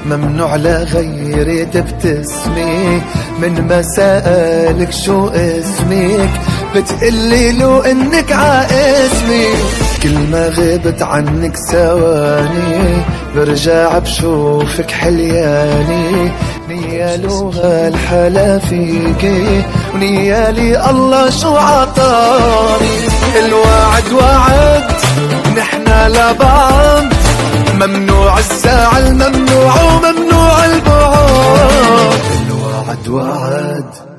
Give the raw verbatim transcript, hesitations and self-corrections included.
ممنوع لغيري تبتسمي، من ما سألك شو اسمك بتقلي له انك عاسمي. كل ما غبت عنك ثواني برجع بشوفك حلياني. نياله هالحلا فيكي ونيالي الله شو عطاني. الوعد وعد نحنا لبعض، ممنوع الزعل ممنوع وممنوع البعد. الوعد وعد